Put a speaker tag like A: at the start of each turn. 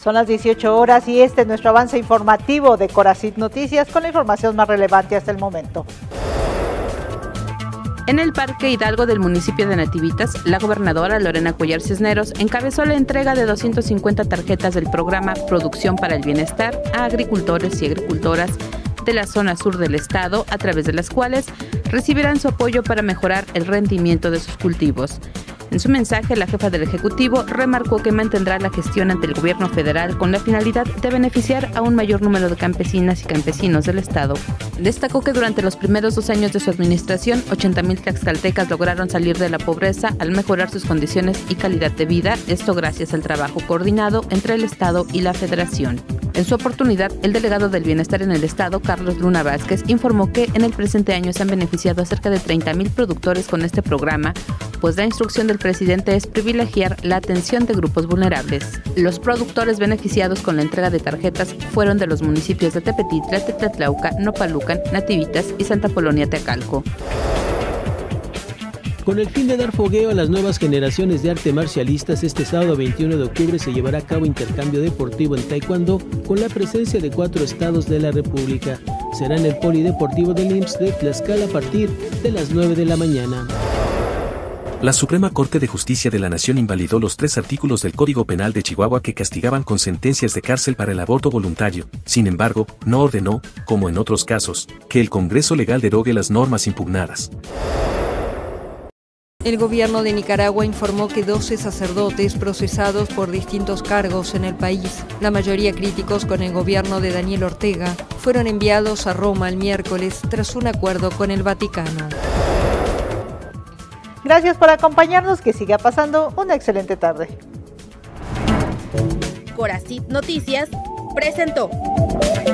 A: Son las 18 horas y este es nuestro avance informativo de Coracit Noticias con la información más relevante hasta el momento.
B: En el Parque Hidalgo del municipio de Nativitas, la gobernadora Lorena Cuellar Cisneros encabezó la entrega de 250 tarjetas del programa Producción para el Bienestar a agricultores y agricultoras de la zona sur del estado, a través de las cuales recibirán su apoyo para mejorar el rendimiento de sus cultivos. En su mensaje, la jefa del Ejecutivo remarcó que mantendrá la gestión ante el gobierno federal con la finalidad de beneficiar a un mayor número de campesinas y campesinos del estado. Destacó que durante los primeros 2 años de su administración, 80,000 tlaxcaltecas lograron salir de la pobreza al mejorar sus condiciones y calidad de vida, esto gracias al trabajo coordinado entre el estado y la federación. En su oportunidad, el delegado del Bienestar en el estado, Carlos Luna Vázquez, informó que en el presente año se han beneficiado a cerca de 30,000 productores con este programa, pues la instrucción del presidente es privilegiar la atención de grupos vulnerables. Los productores beneficiados con la entrega de tarjetas fueron de los municipios de Tepetitla, Tetlatlauca, Nopalucan, Nativitas y Santa Polonia Teacalco.
C: Con el fin de dar fogueo a las nuevas generaciones de arte marcialistas, este sábado 21 de octubre se llevará a cabo intercambio deportivo en Taekwondo con la presencia de 4 estados de la República. Será en el Polideportivo del IMSS de Tlaxcala a partir de las 9 de la mañana.
D: La Suprema Corte de Justicia de la Nación invalidó los 3 artículos del Código Penal de Chihuahua que castigaban con sentencias de cárcel para el aborto voluntario. Sin embargo, no ordenó, como en otros casos, que el Congreso legal derogue las normas impugnadas.
E: El gobierno de Nicaragua informó que 12 sacerdotes procesados por distintos cargos en el país, la mayoría críticos con el gobierno de Daniel Ortega, fueron enviados a Roma el miércoles tras un acuerdo con el Vaticano.
A: Gracias por acompañarnos, que siga pasando una excelente tarde.
F: Coracit Noticias presentó.